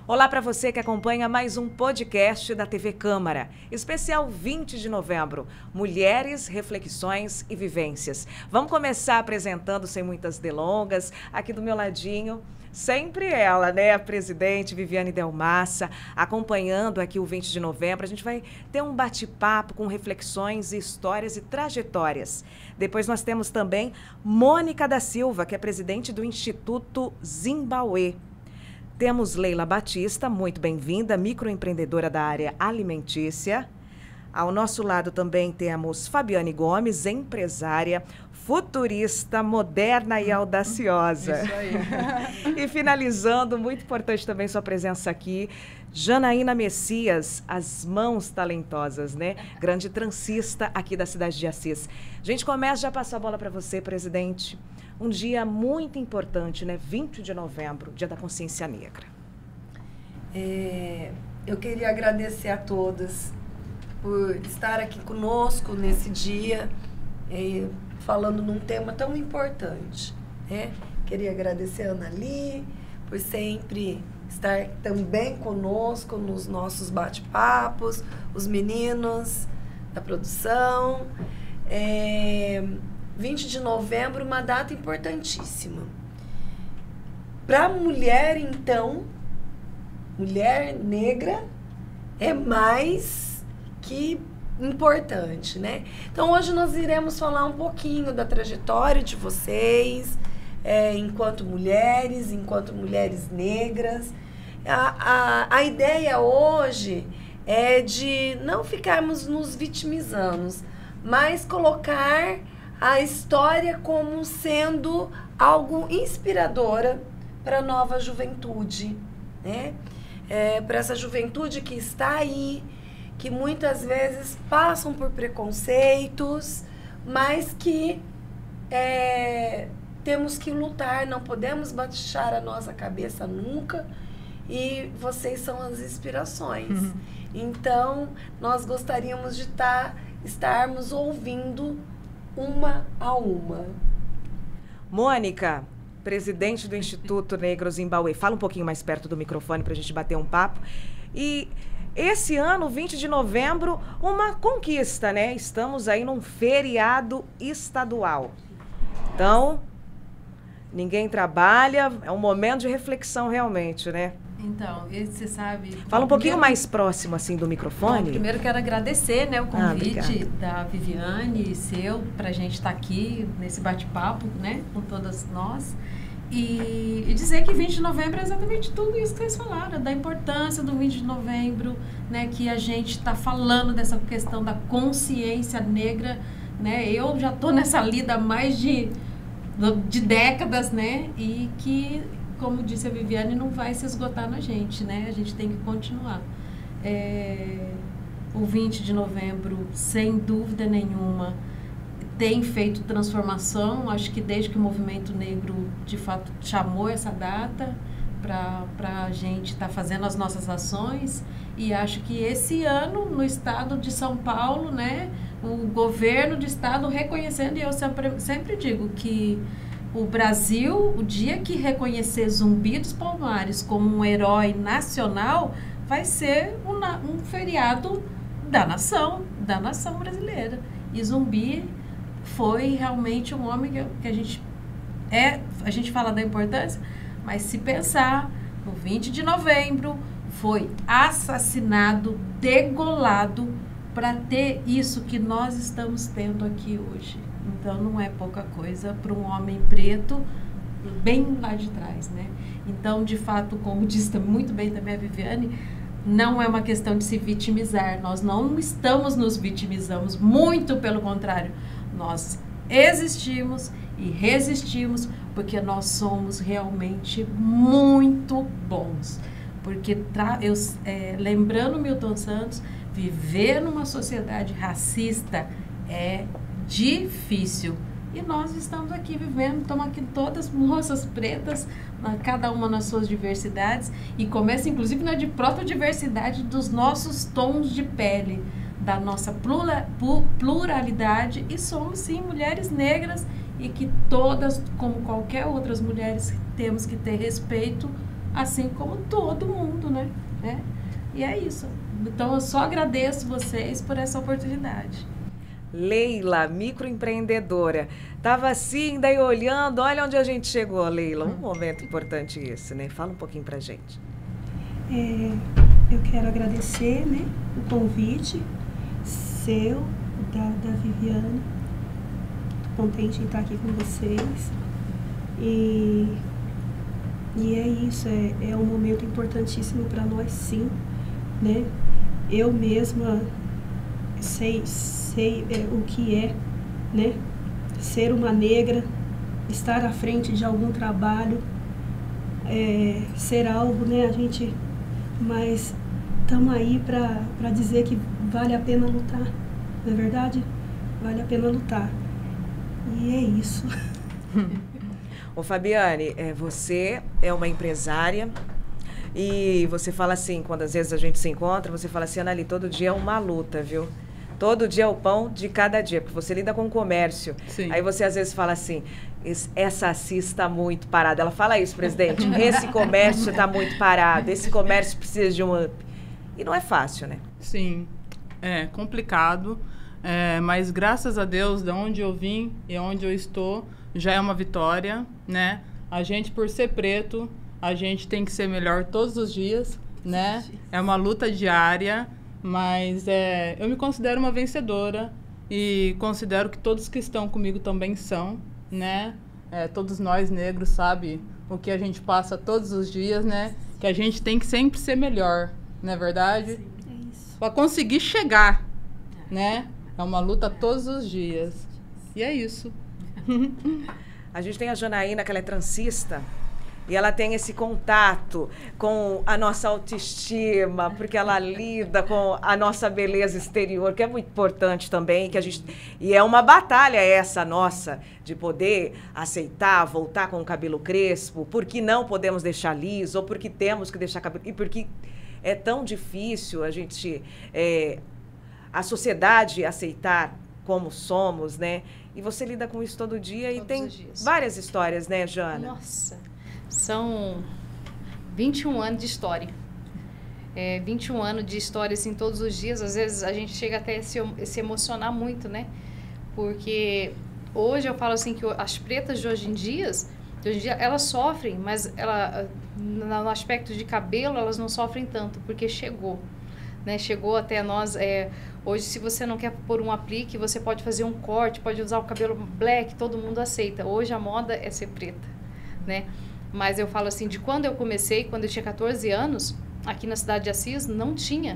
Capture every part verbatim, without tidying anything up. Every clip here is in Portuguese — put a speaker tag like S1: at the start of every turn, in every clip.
S1: Olá para você que acompanha mais um podcast da T V Câmara, especial vinte de novembro, Mulheres, Reflexões e Vivências. Vamos começar apresentando sem muitas delongas, aqui do meu ladinho, sempre ela, né, a presidente Viviane Delmassa, acompanhando aqui o vinte de novembro. A gente vai ter um bate-papo com reflexões, histórias e trajetórias. Depois nós temos também Mônica da Silva, que é presidente do Instituto Zimbauê. Temos Leila Batista, muito bem-vinda, microempreendedora da área alimentícia. Ao nosso lado também temos Fabiane Gomes, empresária, futurista, moderna e audaciosa.
S2: Isso aí.
S1: E finalizando, muito importante também sua presença aqui, Janaína Messias, as mãos talentosas, né? Grande transista aqui da cidade de Assis. A gente começa, já passou a bola para você, presidente. Um dia muito importante, né? vinte de novembro, Dia da Consciência Negra.
S2: É, eu queria agradecer a todas por estar aqui conosco nesse dia, é, falando num tema tão importante, né? Queria agradecer a Ana Li por sempre estar também conosco nos nossos bate-papos, os meninos da produção. É, vinte de novembro, uma data importantíssima. Para a mulher, então, mulher negra é mais que importante, né? Então, hoje nós iremos falar um pouquinho da trajetória de vocês, é, enquanto mulheres, enquanto mulheres negras. A, a, a ideia hoje é de não ficarmos nos vitimizando, mas colocar a história como sendo algo inspiradora para a nova juventude, né? É, para essa juventude que está aí, que muitas vezes passam por preconceitos, mas que é, temos que lutar, não podemos baixar a nossa cabeça nunca, e vocês são as inspirações. Uhum. Então, nós gostaríamos de tá, estarmos ouvindo uma a uma.
S1: Mônica, presidente do Instituto Negro Zimbauê, fala um pouquinho mais perto do microfone para a gente bater um papo. E esse ano, vinte de novembro, uma conquista, né? Estamos aí num feriado estadual. Então, ninguém trabalha, é um momento de reflexão realmente, né?
S3: Então, você sabe...
S1: Fala um pouquinho primeiro, mais próximo, assim, do microfone.
S3: Bom, primeiro quero agradecer, né, o convite ah, da Viviane e seu, para a gente estar tá aqui nesse bate-papo, né, com todas nós. E, e dizer que vinte de novembro é exatamente tudo isso que vocês falaram, da importância do vinte de novembro, né, que a gente está falando dessa questão da consciência negra, né. Eu já estou nessa lida há mais de, de décadas, né, e que... como disse a Viviane, não vai se esgotar na gente, né? A gente tem que continuar. É, o vinte de novembro, sem dúvida nenhuma, tem feito transformação. Acho que desde que o movimento negro, de fato, chamou essa data para a gente estar tá fazendo as nossas ações. E acho que esse ano, no estado de São Paulo, né? O governo do estado reconhecendo, e eu sempre, sempre digo que o Brasil, o dia que reconhecer Zumbi dos Palmares como um herói nacional, vai ser um, um feriado da nação, da nação brasileira. E Zumbi foi realmente um homem que, que a gente é, a gente fala da importância, mas se pensar, no vinte de novembro, foi assassinado, degolado, para ter isso que nós estamos tendo aqui hoje. Então, não é pouca coisa para um homem preto bem lá de trás, né? Então, de fato, como disse muito bem também a Viviane, não é uma questão de se vitimizar. Nós não estamos nos vitimizando, muito pelo contrário. Nós existimos e resistimos porque nós somos realmente muito bons. Porque, eu, é, lembrando Milton Santos, viver numa sociedade racista é difícil. E nós estamos aqui vivendo, estamos aqui todas moças pretas, cada uma nas suas diversidades, e começa inclusive na de própria diversidade dos nossos tons de pele, da nossa pluralidade, e somos sim mulheres negras, e que todas, como qualquer outras mulheres, temos que ter respeito assim como todo mundo, né? É. E é isso. Então, eu só agradeço vocês por essa oportunidade.
S1: Leila, microempreendedora. Tava assim, daí olhando, olha onde a gente chegou, Leila. Um momento importante esse, né? Fala um pouquinho pra gente.
S4: É, eu quero agradecer, né, o convite seu, da, da Viviane. Tô contente em estar aqui com vocês. E, e é isso, é, é um momento importantíssimo para nós, sim, né? Eu mesma sei, sei é, o que é, né? Ser uma negra, estar à frente de algum trabalho, é, ser alvo, né? A gente, mas estamos aí para dizer que vale a pena lutar, não é verdade? Vale a pena lutar. E é isso.
S1: Ô Fabiane, é, você é uma empresária e você fala assim, quando às vezes a gente se encontra, você fala assim, Anali, todo dia é uma luta, viu? Todo dia é o pão de cada dia, porque você lida com o comércio.
S5: Sim. Aí
S1: você às vezes fala assim, essa Assis está muito parada. Ela fala isso, presidente, esse comércio está muito parado, esse comércio precisa de um up. E não é fácil, né?
S5: Sim, é complicado, é, mas graças a Deus, de onde eu vim e onde eu estou, já é uma vitória, né? A gente, por ser preto, a gente tem que ser melhor todos os dias, né? É uma luta diária, mas é, eu me considero uma vencedora e considero que todos que estão comigo também são, né? É, todos nós negros, sabe o que a gente passa todos os dias, né? Que a gente tem que sempre ser melhor, não é verdade?
S4: Sim, é isso.
S5: Para conseguir chegar, né? É uma luta todos os dias. E é isso.
S1: A gente tem a Janaína, que ela é transista, e ela tem esse contato com a nossa autoestima, porque ela lida com a nossa beleza exterior, que é muito importante também, que a gente, e é uma batalha essa nossa, de poder aceitar, voltar com o cabelo crespo, porque não podemos deixar liso, ou porque temos que deixar cabelo, e porque é tão difícil a gente, é, a sociedade aceitar como somos, né? E você lida com isso todo dia. Todos e tem várias histórias, né, Jana?
S6: Nossa, são vinte e um anos de história. É, vinte e um anos de história, assim, todos os dias. Às vezes a gente chega até a se, se emocionar muito, né? Porque hoje eu falo assim que as pretas de hoje em dia, de hoje em dia elas sofrem, mas ela, no aspecto de cabelo, elas não sofrem tanto, porque chegou. Né, chegou até nós, é, hoje se você não quer pôr um aplique, você pode fazer um corte, pode usar o cabelo black, todo mundo aceita. Hoje a moda é ser preta, né? Mas eu falo assim, de quando eu comecei, quando eu tinha quatorze anos, aqui na cidade de Assis, não tinha.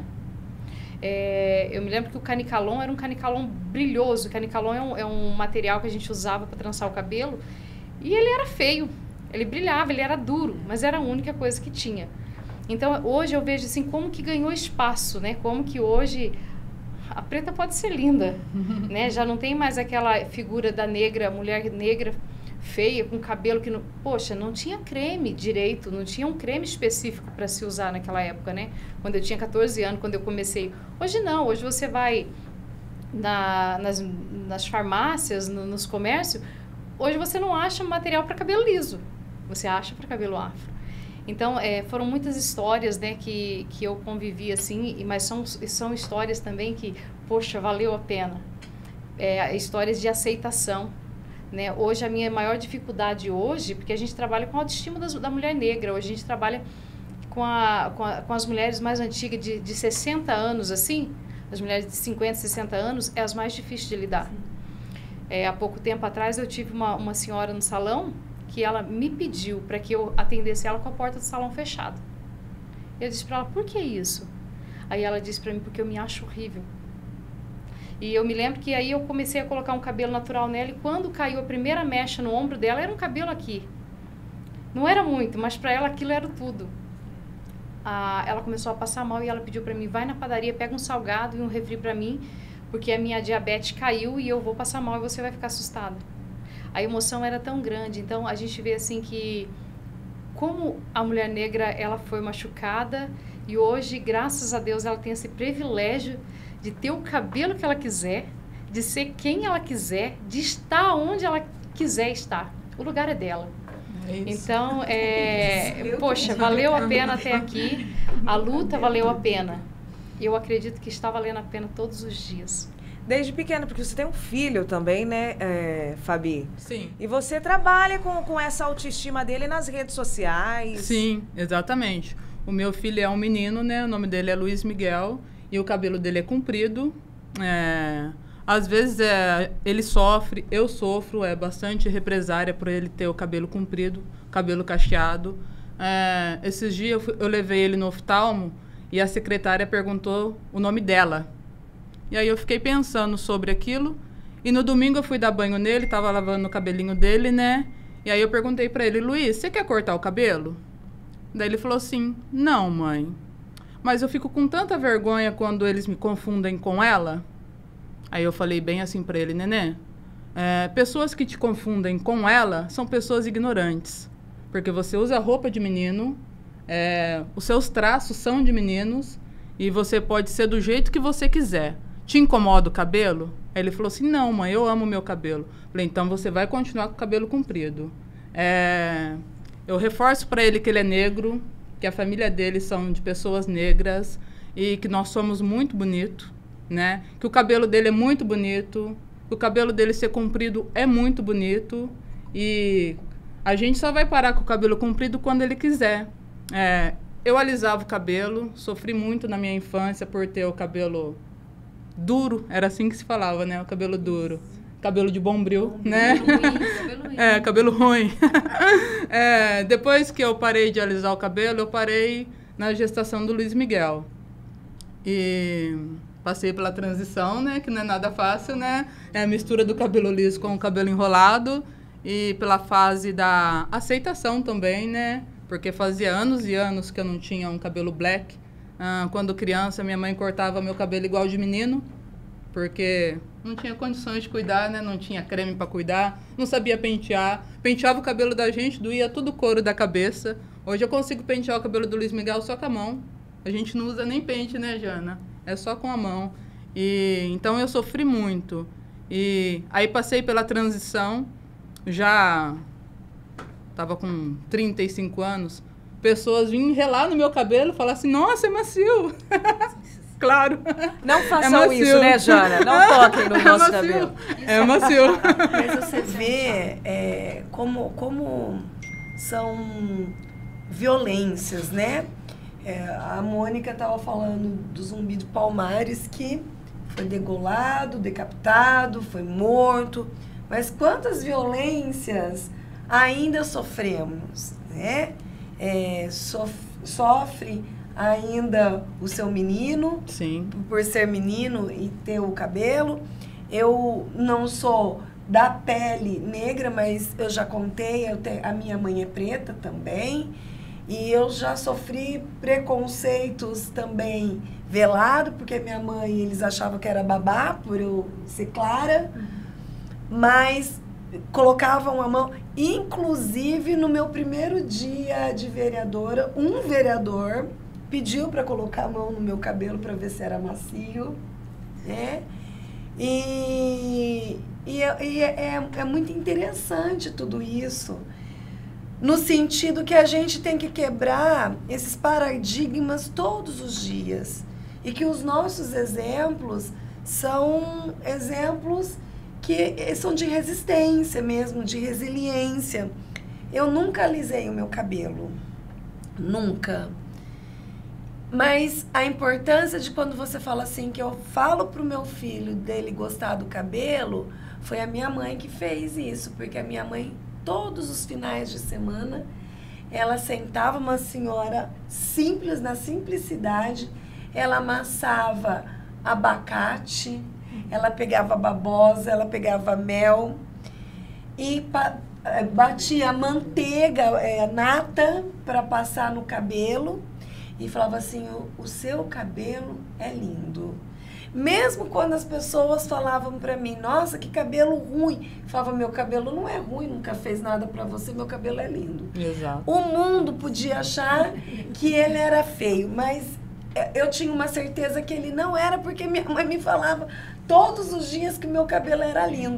S6: É, eu me lembro que o canicalon era um canicalon brilhoso. O canicalon é um, é um material que a gente usava para trançar o cabelo, e ele era feio, ele brilhava, ele era duro, mas era a única coisa que tinha. Então, hoje eu vejo assim, como que ganhou espaço, né? Como que hoje a preta pode ser linda, né? Já não tem mais aquela figura da negra, mulher negra feia, com cabelo que não... Poxa, não tinha creme direito, não tinha um creme específico para se usar naquela época, né? Quando eu tinha quatorze anos, quando eu comecei. Hoje não, hoje você vai na, nas, nas farmácias, no, nos comércios, hoje você não acha material para cabelo liso, você acha para cabelo afro. Então, é, foram muitas histórias, né, que, que eu convivi, assim, mas são, são histórias também que, poxa, valeu a pena. É, histórias de aceitação, né? Hoje, a minha maior dificuldade hoje, porque a gente trabalha com a autoestima das, da mulher negra, hoje a gente trabalha com, a, com, a, com as mulheres mais antigas, de, de sessenta anos, assim, as mulheres de cinquenta, sessenta anos, é as mais difíceis de lidar. É, há pouco tempo atrás, eu tive uma, uma senhora no salão, que ela me pediu para que eu atendesse ela com a porta do salão fechada. Eu disse para ela, por que isso? Aí ela disse para mim, porque eu me acho horrível. E eu me lembro que aí eu comecei a colocar um cabelo natural nela, e quando caiu a primeira mecha no ombro dela, era um cabelo aqui. Não era muito, mas para ela aquilo era tudo. Ah, ela começou a passar mal e ela pediu para mim, vai na padaria, pega um salgado e um refri para mim, porque a minha diabetes caiu e eu vou passar mal e você vai ficar assustada. A emoção era tão grande, então a gente vê assim que como a mulher negra ela foi machucada e hoje, graças a Deus, ela tem esse privilégio de ter o cabelo que ela quiser, de ser quem ela quiser, de estar onde ela quiser estar. O lugar é dela.
S5: É isso.
S6: Então, é, poxa, valeu a pena até aqui. A luta valeu a pena. Eu acredito que está valendo a pena todos os dias.
S1: Desde pequena, porque você tem um filho também, né, é, Fabi?
S5: Sim.
S1: E você trabalha com, com essa autoestima dele nas redes sociais.
S5: Sim, exatamente. O meu filho é um menino, né? O nome dele é Luiz Miguel e o cabelo dele é comprido. É, às vezes é, ele sofre, eu sofro, é bastante represária por ele ter o cabelo comprido, cabelo cacheado. É, esses dias eu, fui, eu levei ele no oftalmo e a secretária perguntou o nome dela. E aí eu fiquei pensando sobre aquilo. E no domingo eu fui dar banho nele, tava lavando o cabelinho dele, né? E aí eu perguntei pra ele, Luiz, você quer cortar o cabelo? Daí ele falou assim, não, mãe. Mas eu fico com tanta vergonha quando eles me confundem com ela. Aí eu falei bem assim pra ele, nenê. É, pessoas que te confundem com ela são pessoas ignorantes. Porque você usa roupa de menino, é, os seus traços são de meninos, e você pode ser do jeito que você quiser. Te incomoda o cabelo? Aí ele falou assim, não, mãe, eu amo o meu cabelo. Falei, então você vai continuar com o cabelo comprido. É, eu reforço para ele que ele é negro, que a família dele são de pessoas negras e que nós somos muito bonitos, né? Que o cabelo dele é muito bonito, o cabelo dele ser comprido é muito bonito e a gente só vai parar com o cabelo comprido quando ele quiser. É, eu alisava o cabelo, sofri muito na minha infância por ter o cabelo duro, era assim que se falava, né? O cabelo duro. Cabelo de bombril, cabelo né? Ruim, cabelo ruim. É, cabelo ruim. É, depois que eu parei de alisar o cabelo, eu parei na gestação do Luiz Miguel. E passei pela transição, né? Que não é nada fácil, né? É a mistura do cabelo liso com o cabelo enrolado. E pela fase da aceitação também, né? Porque fazia anos e anos que eu não tinha um cabelo black. Ah, quando criança, minha mãe cortava meu cabelo igual de menino, porque não tinha condições de cuidar, né? Não tinha creme para cuidar, não sabia pentear. Penteava o cabelo da gente, doía tudo o couro da cabeça. Hoje eu consigo pentear o cabelo do Luiz Miguel só com a mão. A gente não usa nem pente, né, Jana? É só com a mão. E, então eu sofri muito. E aí passei pela transição, já estava com trinta e cinco anos. Pessoas vinham relar no meu cabelo e falar assim, nossa, é macio. Claro.
S1: Não façam é isso, né, Jana? Não toquem no é nosso
S5: macio.
S1: cabelo.
S5: É macio.
S2: Mas você vê é, como, como são violências, né? É, a Mônica estava falando do Zumbi de Palmares, que foi degolado, decapitado, foi morto. Mas quantas violências ainda sofremos, né? É, sof sofre ainda o seu menino,
S5: sim,
S2: por ser menino e ter o cabelo. Eu não sou da pele negra, mas eu já contei, eu te, a minha mãe é preta também, e eu já sofri preconceitos também velado, porque minha mãe, eles achavam que era babá por eu ser clara, mas colocavam a mão, inclusive no meu primeiro dia de vereadora, um vereador pediu para colocar a mão no meu cabelo para ver se era macio, né? E, e, e é, é muito interessante tudo isso, no sentido que a gente tem que quebrar esses paradigmas todos os dias e que os nossos exemplos são exemplos que são de resistência mesmo, de resiliência. Eu nunca alisei o meu cabelo, nunca. Mas a importância de quando você fala assim, que eu falo pro meu filho dele gostar do cabelo, foi a minha mãe que fez isso, porque a minha mãe, todos os finais de semana, ela sentava, uma senhora simples, na simplicidade, ela amassava abacate, ela pegava babosa, ela pegava mel e batia manteiga, é, nata, para passar no cabelo e falava assim, o, o seu cabelo é lindo. Mesmo quando as pessoas falavam para mim, nossa, que cabelo ruim, eu falava, meu cabelo não é ruim, nunca fez nada para você, meu cabelo é lindo.
S5: Exato.
S2: O mundo podia achar que ele era feio, mas eu tinha uma certeza que ele não era, porque minha mãe me falava todos os dias que meu cabelo era lindo.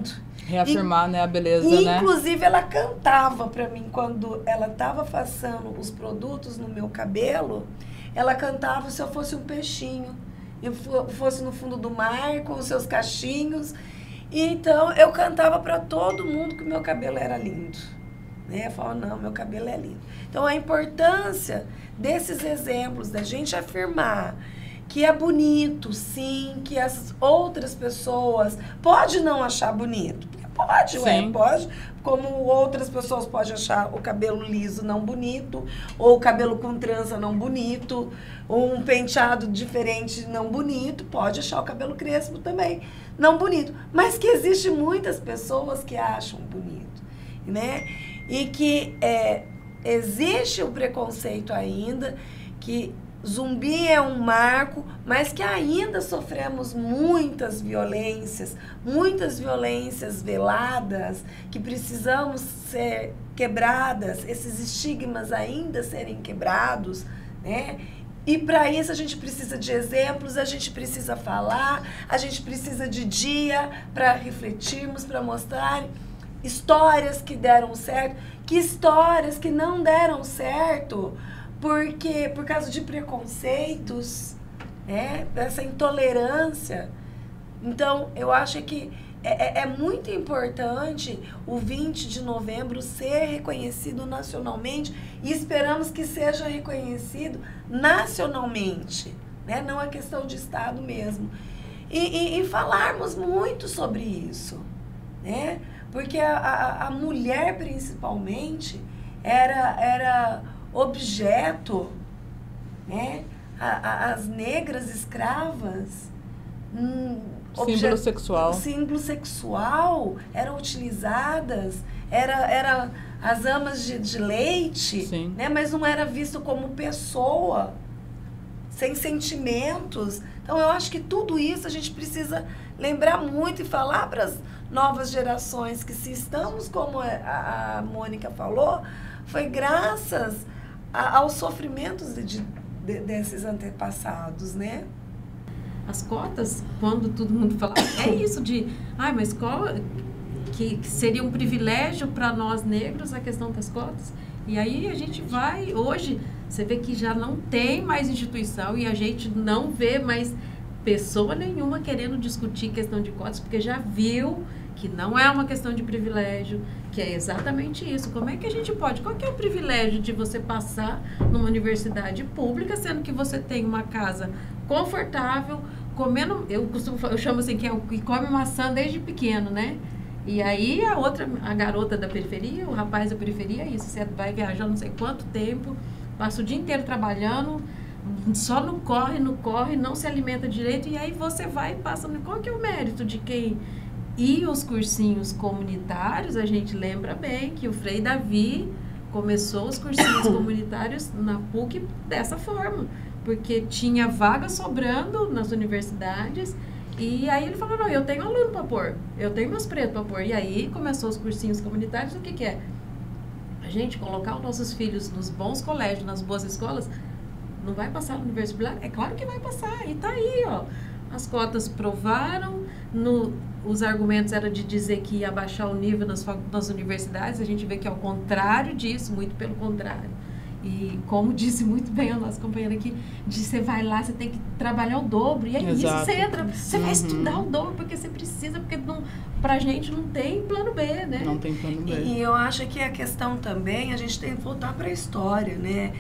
S5: Reafirmar,
S2: e,
S5: né, a beleza,
S2: e,
S5: né?
S2: Inclusive, ela cantava para mim, quando ela estava passando os produtos no meu cabelo, ela cantava se eu fosse um peixinho, eu fosse no fundo do mar, com os seus cachinhos. E então, eu cantava para todo mundo que o meu cabelo era lindo. Né? Eu falava, não, meu cabelo é lindo. Então, a importância desses exemplos, da gente afirmar que é bonito, sim, que as outras pessoas pode não achar bonito. Pode, ué, pode. Como outras pessoas podem achar o cabelo liso não bonito, ou o cabelo com trança não bonito, ou um penteado diferente não bonito, pode achar o cabelo crespo também não bonito. Mas que existe muitas pessoas que acham bonito, né? E que é, existe o preconceito ainda, que Zumbi é um marco, mas que ainda sofremos muitas violências, muitas violências veladas, que precisamos ser quebradas, esses estigmas ainda serem quebrados, né? E para isso a gente precisa de exemplos, a gente precisa falar, a gente precisa de dia para refletirmos, para mostrar histórias que deram certo, que histórias que não deram certo, porque por causa de preconceitos, né, dessa intolerância. Então, eu acho que é, é muito importante o vinte de novembro ser reconhecido nacionalmente e esperamos que seja reconhecido nacionalmente, né? Não é questão de Estado mesmo. E, e, e falarmos muito sobre isso, né? Porque a, a, a mulher, principalmente, era, era objeto, né? A, a, as negras escravas, hum,
S5: símbolo
S2: objeto,
S5: sexual.
S2: Símbolo sexual, eram utilizadas, era, era as amas de, de leite,
S5: Sim.
S2: né? Mas não era visto como pessoa, sem sentimentos. Então, eu acho que tudo isso a gente precisa lembrar muito e falar para as novas gerações que, se estamos, como a, a Mônica falou, foi graças a, aos sofrimentos de, de, desses antepassados, né?
S3: As cotas, quando todo mundo fala, é isso de, ah, mas qual, que, que seria um privilégio para nós negros a questão das cotas? E aí a gente vai, hoje, você vê que já não tem mais instituição e a gente não vê mais pessoa nenhuma querendo discutir questão de cotas, porque já viu que não é uma questão de privilégio, que é exatamente isso. Como é que a gente pode? Qual que é o privilégio de você passar numa universidade pública, sendo que você tem uma casa confortável, comendo, eu costumo, eu chamo assim, que é o que come maçã desde pequeno, né? E aí a outra, a garota da periferia, o rapaz da periferia, é isso, você vai viajar não sei quanto tempo, passa o dia inteiro trabalhando, só no corre, no corre, não se alimenta direito, e aí você vai e passa. Qual que é o mérito de quem... E os cursinhos comunitários, a gente lembra bem que o Frei Davi começou os cursinhos comunitários na P U C dessa forma, porque tinha vaga sobrando nas universidades, e aí ele falou, não, eu tenho aluno para pôr, eu tenho meus pretos para pôr. E aí começou os cursinhos comunitários. O que que é? A gente colocar os nossos filhos nos bons colégios, nas boas escolas. Não vai passar no vestibular? É claro que vai passar, e tá aí, ó. As cotas provaram, no, os argumentos eram de dizer que ia baixar o nível nas, nas universidades, a gente vê que é o contrário disso, muito pelo contrário. E como disse muito bem a nossa companheira aqui, de você vai lá, você tem que trabalhar o dobro, e é
S5: Exato.
S3: isso, você entra, você
S5: Uhum.
S3: vai estudar o dobro, porque você precisa, porque não, pra gente não tem plano B, né?
S5: Não tem plano B.
S2: E, e eu acho que a questão também, a gente tem que voltar para a história, né?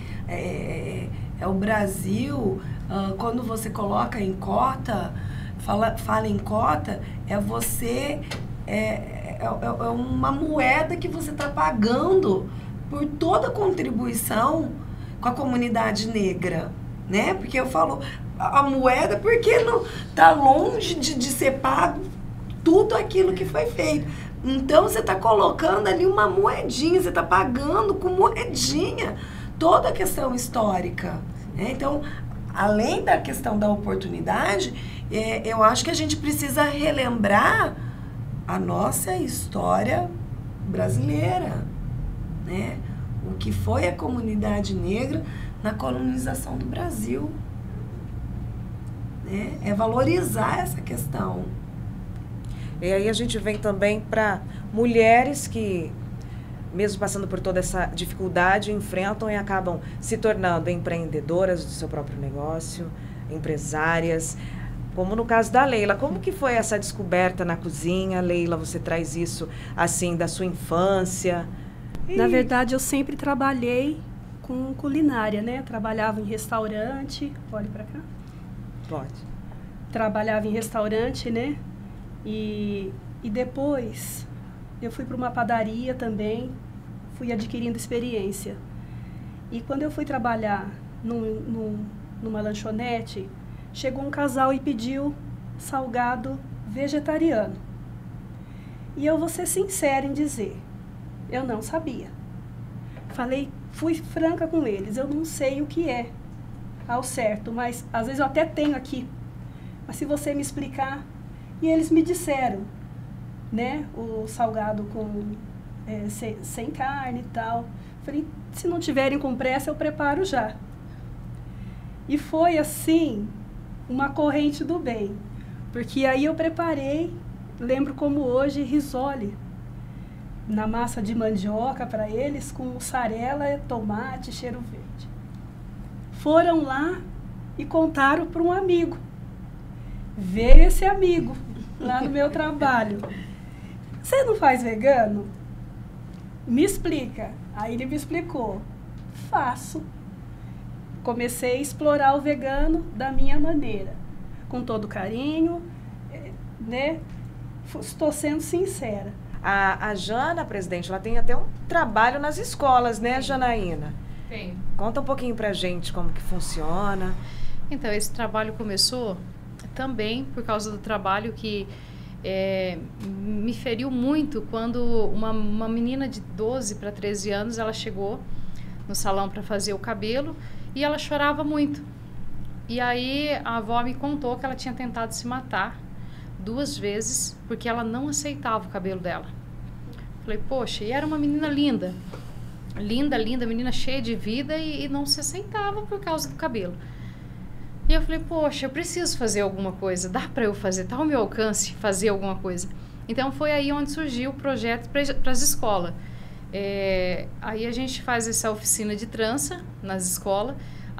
S2: É, é o Brasil, uh, quando você coloca em cota, fala, fala em cota, é você, é, é, é uma moeda que você está pagando por toda a contribuição com a comunidade negra, né? Porque eu falo a, a moeda porque não está longe de, de ser pago tudo aquilo que foi feito. Então, você está colocando ali uma moedinha, você está pagando com moedinha toda a questão histórica, né? Então, além da questão da oportunidade, é, eu acho que a gente precisa relembrar a nossa história brasileira, né? O que foi a comunidade negra na colonização do Brasil, né? É valorizar essa questão.
S1: E aí a gente vem também para mulheres que, mesmo passando por toda essa dificuldade, enfrentam e acabam se tornando empreendedoras do seu próprio negócio, empresárias, como no caso da Leila. Como que foi essa descoberta na cozinha? Leila, você traz isso assim da sua infância? E...
S4: Na verdade, eu sempre trabalhei com culinária, né? Trabalhava em restaurante, pode ir para cá?
S1: Pode.
S4: Trabalhava em restaurante, né? E, e depois eu fui para uma padaria também, fui adquirindo experiência. E quando eu fui trabalhar num, num, numa lanchonete, chegou um casal e pediu salgado vegetariano. E eu vou ser sincera em dizer, eu não sabia. Falei, fui franca com eles, eu não sei o que é ao certo, mas às vezes eu até tenho aqui. Mas se você me explicar... E eles me disseram, né, o salgado com, é, sem, sem carne e tal. Falei, se não tiverem com pressa, eu preparo já. E foi assim, uma corrente do bem. Porque aí eu preparei, lembro como hoje, risole. Na massa de mandioca para eles, com mussarela, tomate, cheiro verde. Foram lá e contaram para um amigo. Veio esse amigo lá no meu trabalho. Você não faz vegano? Me explica. Aí ele me explicou. Faço. Comecei a explorar o vegano da minha maneira. Com todo carinho, né? Estou sendo sincera.
S1: A, a Jana, presidente, ela tem até um trabalho nas escolas, né, Janaína?
S6: Tem.
S1: Conta um pouquinho pra gente como que funciona.
S6: Então, esse trabalho começou também por causa do trabalho que é, me feriu muito quando uma, uma menina de doze para treze anos, ela chegou no salão para fazer o cabelo e ela chorava muito. E aí a avó me contou que ela tinha tentado se matar duas vezes porque ela não aceitava o cabelo dela. Falei, poxa, e era uma menina linda, linda, linda, menina cheia de vida e, e não se aceitava por causa do cabelo. E eu falei, poxa, eu preciso fazer alguma coisa, dá para eu fazer, tá ao meu alcance fazer alguma coisa. Então foi aí onde surgiu o projeto para as escolas. É, aí a gente faz essa oficina de trança nas escolas.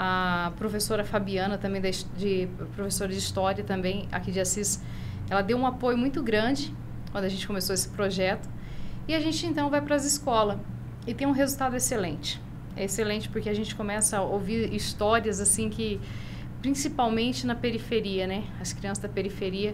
S6: A professora Fabiana, também de, de, professora de História também, aqui de Assis, ela deu um apoio muito grande quando a gente começou esse projeto. E a gente então vai para as escolas e tem um resultado excelente. É excelente porque a gente começa a ouvir histórias assim que... principalmente na periferia, né? As crianças da periferia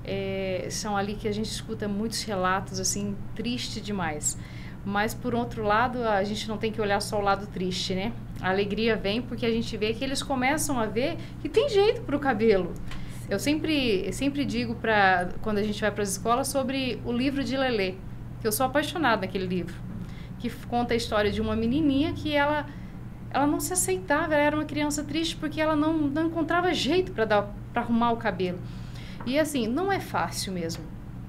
S6: é, são ali que a gente escuta muitos relatos, assim, triste demais. Mas, por outro lado, a gente não tem que olhar só o lado triste, né? A alegria vem porque a gente vê que eles começam a ver que tem jeito para o cabelo. Eu sempre, sempre digo, pra, quando a gente vai para as escolas, sobre o livro de Lelê, que eu sou apaixonada naquele livro, que conta a história de uma menininha que ela... ela não se aceitava, ela era uma criança triste porque ela não, não encontrava jeito para arrumar o cabelo. E assim, não é fácil mesmo.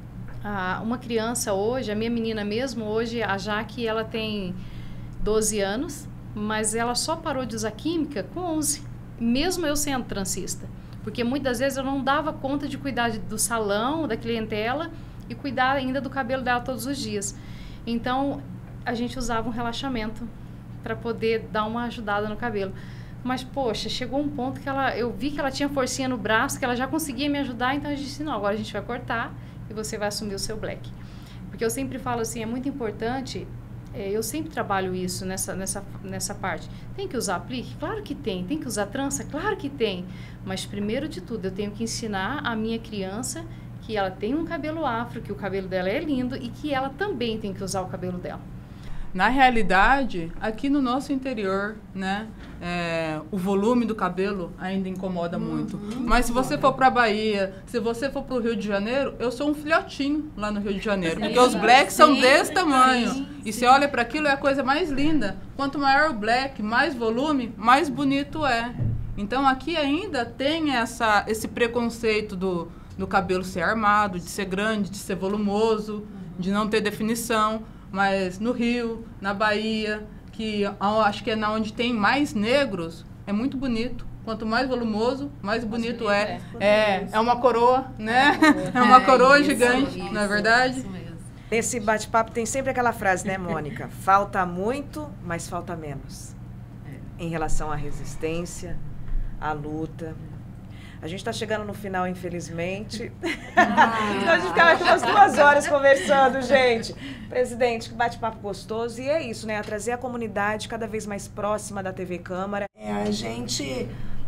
S6: Ah, uma criança hoje, a minha menina mesmo, hoje, a Jaque, ela tem doze anos, mas ela só parou de usar química com onze, mesmo eu sendo transista. Porque muitas vezes eu não dava conta de cuidar do salão, da clientela e cuidar ainda do cabelo dela todos os dias. Então, a gente usava um relaxamento para poder dar uma ajudada no cabelo. Mas, poxa, chegou um ponto que ela, eu vi que ela tinha forcinha no braço, que ela já conseguia me ajudar, então a gente disse, não, agora a gente vai cortar e você vai assumir o seu black. Porque eu sempre falo assim, é muito importante, é, eu sempre trabalho isso nessa, nessa, nessa parte. Tem que usar aplique? Claro que tem. Tem que usar trança? Claro que tem. Mas, primeiro de tudo, eu tenho que ensinar a minha criança que ela tem um cabelo afro, que o cabelo dela é lindo e que ela também tem que usar o cabelo dela.
S5: Na realidade, aqui no nosso interior, né, é, o volume do cabelo ainda incomoda uhum. muito. Mas se você for para a Bahia, se você for para o Rio de Janeiro, eu sou um filhotinho lá no Rio de Janeiro. Sim, porque os blacks sim, são desse tamanho. Sim, e sim. Você olha para aquilo, é a coisa mais linda. Quanto maior o black, mais volume, mais bonito é. Então aqui ainda tem essa, esse preconceito do, do cabelo ser armado, de ser grande, de ser volumoso, de não ter definição. Mas no Rio, na Bahia, que acho que é na onde tem mais negros, é muito bonito. Quanto mais volumoso, mais bonito,
S6: bonito
S5: é.
S6: é.
S5: É, é uma coroa, né? É uma coroa
S3: isso,
S5: gigante,
S3: isso,
S5: não é verdade?
S3: Isso mesmo.
S1: Nesse bate-papo tem sempre aquela frase, né, Mônica? Falta muito, mas falta menos. Em relação à resistência, à luta. A gente está chegando no final, infelizmente.
S2: Ah.
S1: Então a gente ficava aqui umas duas horas conversando, gente. Presidente, que bate-papo gostoso. E é isso, né? A trazer a comunidade cada vez mais próxima da T V Câmara.
S2: É a gente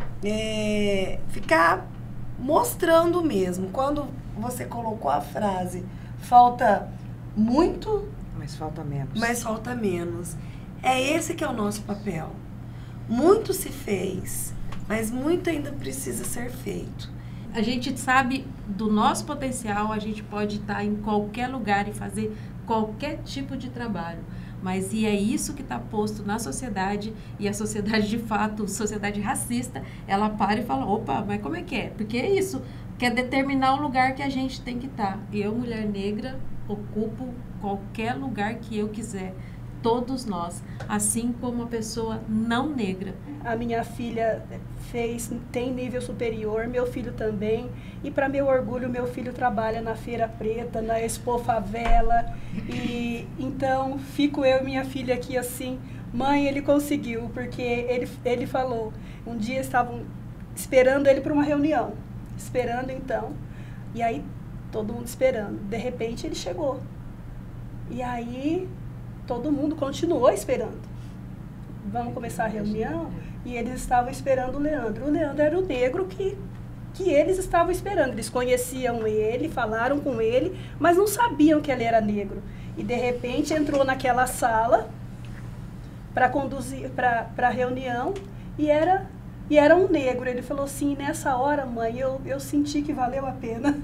S2: é, ficar mostrando mesmo. Quando você colocou a frase, falta muito,
S1: Mas falta menos.
S2: mas falta menos. É esse que é o nosso papel. Muito se fez, mas muito ainda precisa ser feito.
S3: A gente sabe do nosso potencial, a gente pode estar em qualquer lugar e fazer qualquer tipo de trabalho. Mas e é isso que está posto na sociedade, e a sociedade de fato, sociedade racista, ela para e fala, opa, mas como é que é? Porque é isso, quer determinar o lugar que a gente tem que estar. Eu, mulher negra, ocupo qualquer lugar que eu quiser. Todos nós, assim como a pessoa não negra.
S4: A minha filha fez, tem nível superior, meu filho também. E para meu orgulho, meu filho trabalha na Feira Preta, na Expo Favela. E então fico eu e minha filha aqui assim, mãe, ele conseguiu, porque ele, ele falou, um dia estavam esperando ele para uma reunião, esperando então, e aí todo mundo esperando. De repente ele chegou. E aí todo mundo continuou esperando. Vamos começar a reunião e eles estavam esperando o Leandro. O Leandro era o negro que, que eles estavam esperando. Eles conheciam ele, falaram com ele, mas não sabiam que ele era negro. E de repente entrou naquela sala para conduzir para a reunião e era, e era um negro. Ele falou assim, nessa hora, mãe, eu, eu senti que valeu a pena.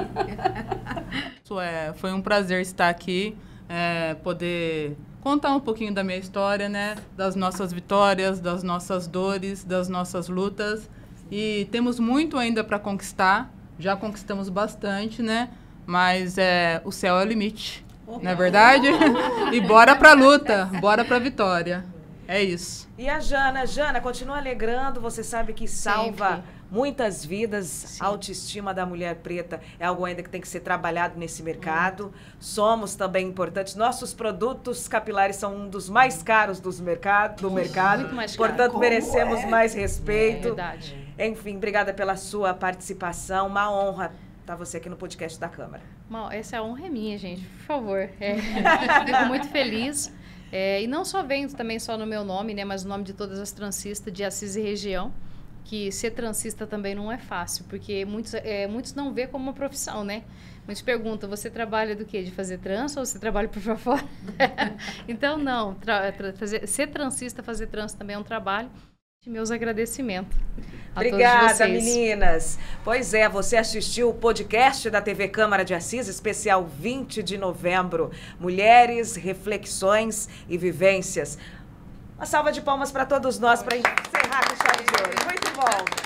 S5: Isso é, foi um prazer estar aqui. É, poder contar um pouquinho da minha história, né? Das nossas vitórias, das nossas dores, das nossas lutas. E temos muito ainda para conquistar. Já conquistamos bastante, né? Mas é, o céu é o limite, não é verdade? E bora pra luta, bora pra vitória. É isso.
S1: E a Jana, Jana, continua alegrando, você sabe que salva
S6: Sempre.
S1: muitas vidas.
S6: Sim.
S1: A autoestima da mulher preta é algo ainda que tem que ser trabalhado nesse mercado. Somos também importantes. Nossos produtos capilares são um dos mais caros dos mercado, do mercado.
S6: Muito mais caro.
S1: Portanto,
S2: Como
S1: merecemos
S2: é?
S1: mais
S6: É
S1: respeito.
S6: verdade.
S1: Enfim, obrigada pela sua participação. Uma honra estar você aqui no podcast da Câmara.
S6: Mal, essa honra é minha, gente, por favor. É, fico muito feliz. É, e não só vendo também só no meu nome, né, mas no nome de todas as transistas de Assis e região, que ser transista também não é fácil, porque muitos, é, muitos não vê como uma profissão, né? Muitos perguntam, você trabalha do quê? De fazer trans ou você trabalha por fora? Então, não. Tra, tra, fazer, ser transista, fazer trans também é um trabalho. Meus agradecimentos a
S1: Obrigada,
S6: todos vocês.
S1: meninas. Pois é, você assistiu o podcast da T V Câmara de Assis, especial vinte de novembro. Mulheres, reflexões e vivências. Uma salva de palmas para todos nós para encerrar com chave de ouro. Muito bom.